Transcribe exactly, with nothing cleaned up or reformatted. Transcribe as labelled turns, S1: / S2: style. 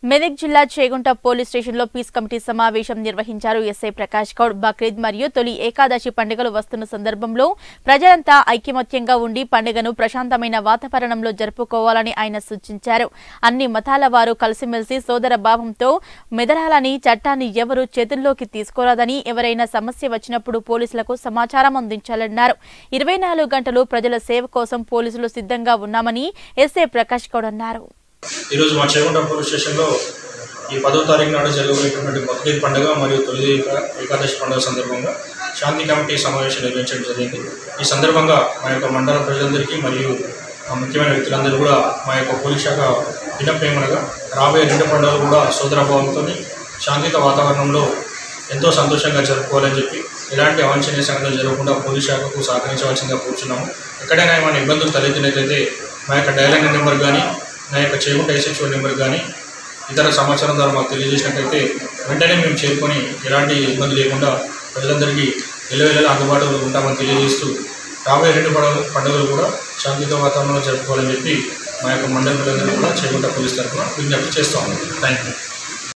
S1: మెదక్ జిల్లా చేగుంట పోలీస్ స్టేషన్లో peace committee సమావేశం నిర్వహించారు. ఎస్ఐ ప్రకాష్ గౌడ్ బక్రీద్ మరియు తొలి ఏకాదశి పండుగలు వస్తున్న సందర్భంలో ప్రజలంతా ఐకమత్యంగా ఉండి పండుగను ప్రశాంతమైన వాతావరణంలో జరుపుకోవాలని ఆయన సూచించారు. అన్ని మతాల వారు కలిసిమెలిసి సోదర భావంతో మెదలాలని, చట్టాన్ని ఎవరూ చేతుల్లోకి తీసుకోరాదని, ఎవరైనా సమస్య వచ్చినప్పుడు పోలీసులకు సమాచారం అందించాలన్నారు. ఇరవై నాలుగు గంటలు ప్రజల సేవ కోసం పోలీసులు సిద్ధంగా ఉన్నామని ఎస్ఐ ప్రకాష్ గౌడ్ అన్నారు.
S2: ఈరోజు మా చేగుంట పోలీస్ స్టేషన్లో ఈ పదో తారీఖు నాడు జరగబోయేటువంటి బక్రీద్ పండుగ మరియు తొలి ఏకాదశి పండుగ సందర్భంగా శాంతి కమిటీ సమావేశం నిర్వహించడం జరిగింది. ఈ సందర్భంగా మా యొక్క మండల ప్రజలందరికీ మరియు ముఖ్యమైన వ్యక్తులందరూ కూడా మా యొక్క పోలీస్ శాఖ విన్నపమనగా రాబోయే రెండు పండుగలు కూడా సోదరభావంతో శాంతియుత వాతావరణంలో ఎంతో సంతోషంగా జరుపుకోవాలని చెప్పి ఎలాంటి అవాంఛనీయ సంఘటనలు జరగకుండా పోలీస్ శాఖకు సహకరించవలసిందిగా కూర్చున్నాము. ఎక్కడైనా ఏమైనా ఇబ్బందులు తలెత్తినట్లయితే మా యొక్క డయల్ నెంబర్ కానీ నా యొక్క చేగుంట ఎస్హెచ్ఓ నెంబర్ కానీ ఇతర సమాచారం ద్వారా మాకు తెలియజేసినట్లయితే వెంటనే మేము చేరుకొని ఎలాంటి ఇబ్బంది లేకుండా ప్రజలందరికీ ఎల్లవేళలా అందుబాటులో ఉంటామని తెలియజేస్తూ రాబోయే రెండు పండుగ పండుగలు కూడా శాంతియుత వాతావరణంలో జరుపుకోవాలని చెప్పి మా యొక్క మండల ప్రజలందరూ కూడా చేగుంట పోలీస్ తరఫున విజ్ఞప్తి చేస్తాము. Thank you.